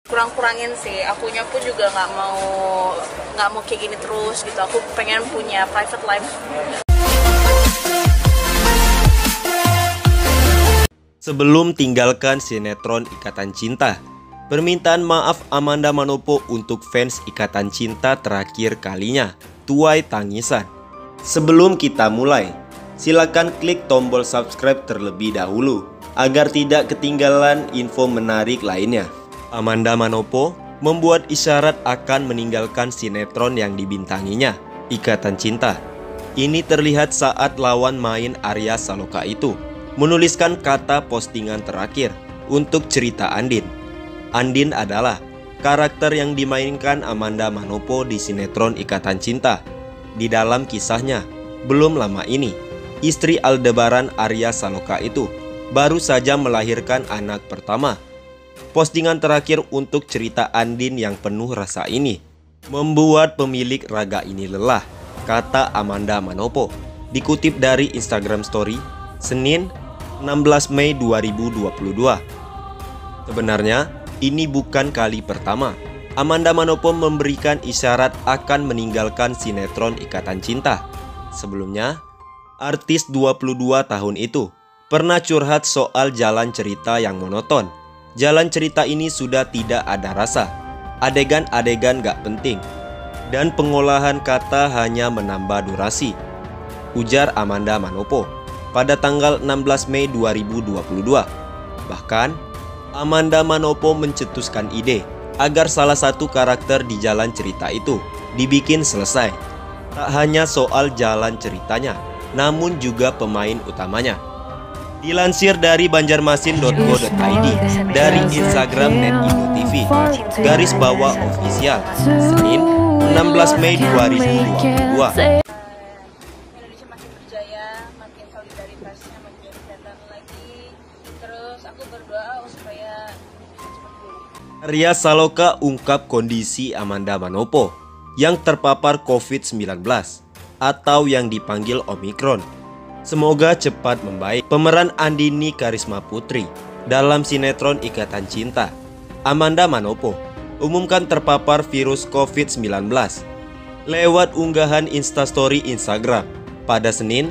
Kurang-kurangin sih, akunya pun juga nggak mau kayak gini terus gitu. Aku pengen punya private life. Sebelum tinggalkan sinetron Ikatan Cinta, permintaan maaf Amanda Manopo untuk fans Ikatan Cinta terakhir kalinya tuai tangisan. Sebelum kita mulai, silakan klik tombol subscribe terlebih dahulu agar tidak ketinggalan info menarik lainnya. Amanda Manopo membuat isyarat akan meninggalkan sinetron yang dibintanginya, Ikatan Cinta. Ini terlihat saat lawan main Arya Saloka itu menuliskan kata postingan terakhir untuk cerita Andin. Andin adalah karakter yang dimainkan Amanda Manopo di sinetron Ikatan Cinta. Di dalam kisahnya, belum lama ini, istri Aldebaran Arya Saloka itu baru saja melahirkan anak pertama. Postingan terakhir untuk cerita Andin yang penuh rasa ini membuat pemilik raga ini lelah, kata Amanda Manopo. Dikutip dari Instagram Story, Senin 16 Mei 2022. Sebenarnya, ini bukan kali pertama Amanda Manopo memberikan isyarat akan meninggalkan sinetron Ikatan Cinta. Sebelumnya, artis 22 tahun itu pernah curhat soal jalan cerita yang monoton. Jalan cerita ini sudah tidak ada rasa, adegan-adegan gak penting, dan pengolahan kata hanya menambah durasi, ujar Amanda Manopo pada tanggal 16 Mei 2022. Bahkan, Amanda Manopo mencetuskan ide agar salah satu karakter di jalan cerita itu dibikin selesai. Tak hanya soal jalan ceritanya, namun juga pemain utamanya. Dilansir dari banjarmasin.co.id dari Instagram NetIndoTV _official Senin 16 Mei 2022. Indonesia makin berjaya, makin solidaritasnya makin kelihatan lagi. Terus aku berdoa supaya cepat pulih. Arya Saloka ungkap kondisi Amanda Manopo yang terpapar COVID-19 atau yang dipanggil Omikron. Semoga cepat membaik. Pemeran Andini Karisma Putri dalam sinetron Ikatan Cinta, Amanda Manopo, umumkan terpapar virus COVID-19 lewat unggahan Instastory Instagram pada Senin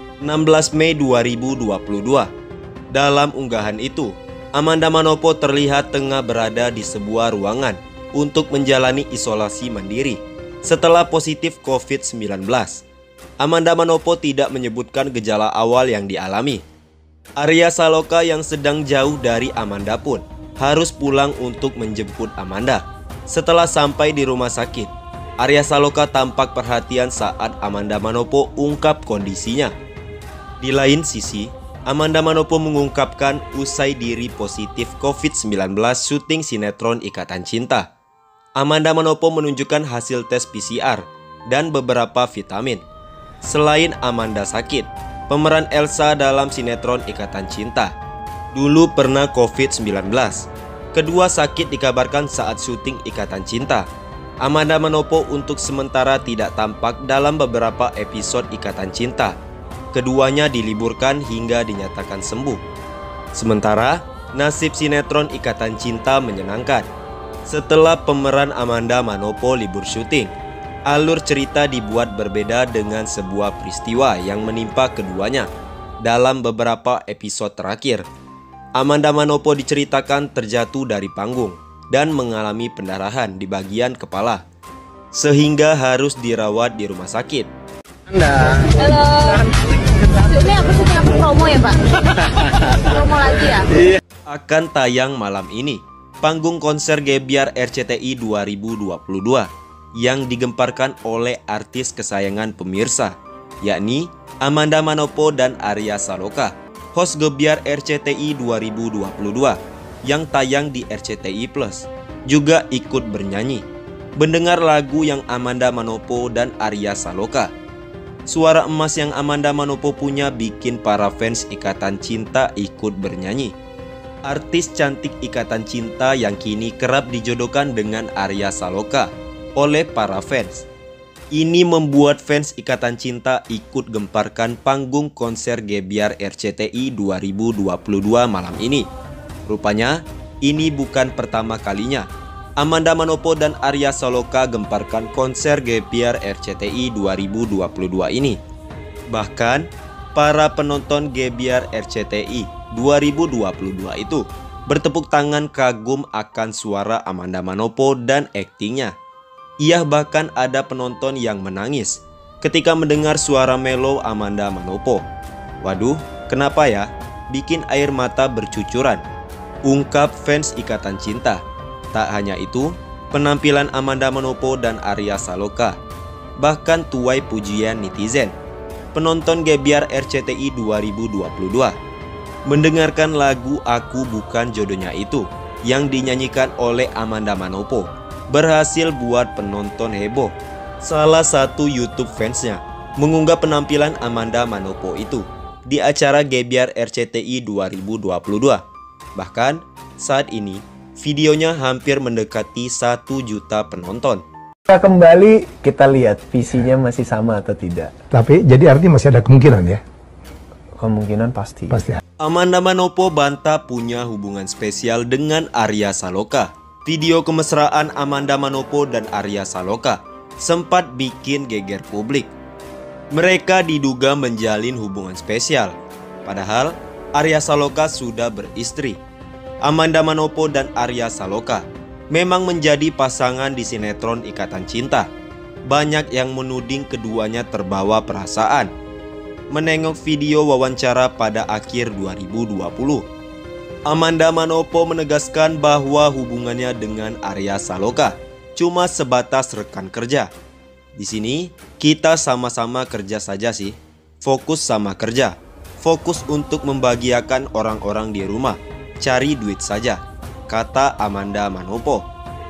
16 Mei 2022. Dalam unggahan itu, Amanda Manopo terlihat tengah berada di sebuah ruangan untuk menjalani isolasi mandiri setelah positif COVID-19. Amanda Manopo tidak menyebutkan gejala awal yang dialami. Arya Saloka yang sedang jauh dari Amanda pun harus pulang untuk menjemput Amanda. Setelah sampai di rumah sakit, Arya Saloka tampak perhatian saat Amanda Manopo ungkap kondisinya. Di lain sisi, Amanda Manopo mengungkapkan usai diri positif COVID-19 syuting sinetron Ikatan Cinta. Amanda Manopo menunjukkan hasil tes PCR dan beberapa vitamin. Selain Amanda sakit, pemeran Elsa dalam sinetron Ikatan Cinta dulu pernah COVID-19. Kedua sakit dikabarkan saat syuting Ikatan Cinta. Amanda Manopo untuk sementara tidak tampak dalam beberapa episode Ikatan Cinta. Keduanya diliburkan hingga dinyatakan sembuh. Sementara, nasib sinetron Ikatan Cinta menyenangkan. Setelah pemeran Amanda Manopo libur syuting, alur cerita dibuat berbeda dengan sebuah peristiwa yang menimpa keduanya. Dalam beberapa episode terakhir, Amanda Manopo diceritakan terjatuh dari panggung dan mengalami pendarahan di bagian kepala, sehingga harus dirawat di rumah sakit. Halo. Ini apa sih yang promo ya, Pak? Promo lagi ya? Akan tayang malam ini panggung konser Gebiar RCTI 2022 yang digemparkan oleh artis kesayangan pemirsa, yakni Amanda Manopo dan Arya Saloka. Host Gebiar RCTI 2022 yang tayang di RCTI Plus juga ikut bernyanyi, mendengar lagu yang Amanda Manopo dan Arya Saloka. Suara emas yang Amanda Manopo punya bikin para fans Ikatan Cinta ikut bernyanyi. Artis cantik Ikatan Cinta yang kini kerap dijodohkan dengan Arya Saloka oleh para fans. Ini membuat fans Ikatan Cinta ikut gemparkan panggung konser Gebiar RCTI 2022 malam ini. Rupanya, ini bukan pertama kalinya Amanda Manopo dan Arya Saloka gemparkan konser Gap Year RCTI 2022 ini. Bahkan, para penonton Gap Year RCTI 2022 itu bertepuk tangan kagum akan suara Amanda Manopo dan aktingnya. Ia bahkan ada penonton yang menangis ketika mendengar suara mellow Amanda Manopo. Waduh, kenapa ya? Bikin air mata bercucuran, ungkap fans Ikatan Cinta. Tak hanya itu, penampilan Amanda Manopo dan Arya Saloka bahkan tuai pujian netizen. Penonton Gap Year RCTI 2022 mendengarkan lagu Aku Bukan Jodohnya Itu yang dinyanyikan oleh Amanda Manopo berhasil buat penonton heboh. Salah satu YouTube fansnya mengunggah penampilan Amanda Manopo itu di acara Gap Year RCTI 2022. Bahkan saat ini videonya hampir mendekati 1 juta penonton. Kita kembali, kita lihat visinya masih sama atau tidak. Tapi jadi artinya masih ada kemungkinan ya? Kemungkinan pasti. Pasti. Amanda Manopo bantah punya hubungan spesial dengan Arya Saloka. Video kemesraan Amanda Manopo dan Arya Saloka sempat bikin geger publik. Mereka diduga menjalin hubungan spesial, padahal Arya Saloka sudah beristri. Amanda Manopo dan Arya Saloka memang menjadi pasangan di sinetron Ikatan Cinta. Banyak yang menuding keduanya terbawa perasaan. Menengok video wawancara pada akhir 2020, Amanda Manopo menegaskan bahwa hubungannya dengan Arya Saloka cuma sebatas rekan kerja. Di sini kita sama-sama kerja saja sih. Fokus sama kerja. Fokus untuk membahagiakan orang-orang di rumah. Cari duit saja, kata Amanda Manopo.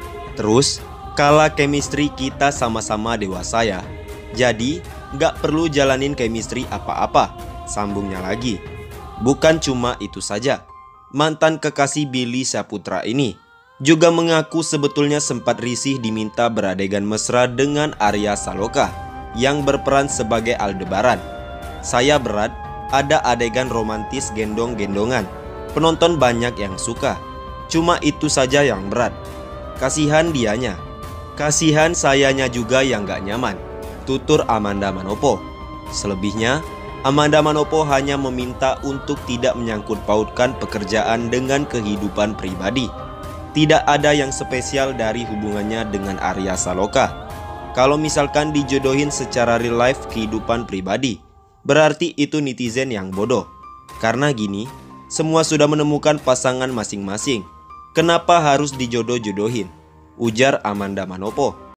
Terus, kala chemistry kita sama-sama dewasa ya, jadi gak perlu jalanin chemistry apa-apa, sambungnya lagi. Bukan cuma itu saja, mantan kekasih Billy Saputra ini juga mengaku sebetulnya sempat risih diminta beradegan mesra dengan Arya Saloka yang berperan sebagai Aldebaran. Saya berat, ada adegan romantis gendong-gendongan. Penonton banyak yang suka. Cuma itu saja yang berat. Kasihan dianya. Kasihan sayanya juga yang gak nyaman, tutur Amanda Manopo. Selebihnya, Amanda Manopo hanya meminta untuk tidak menyangkut pautkan pekerjaan dengan kehidupan pribadi. Tidak ada yang spesial dari hubungannya dengan Arya Saloka. Kalau misalkan dijodohin secara real life kehidupan pribadi, berarti itu netizen yang bodoh. Karena gini, semua sudah menemukan pasangan masing-masing. Kenapa harus dijodoh-jodohin? Ujar Amanda Manopo.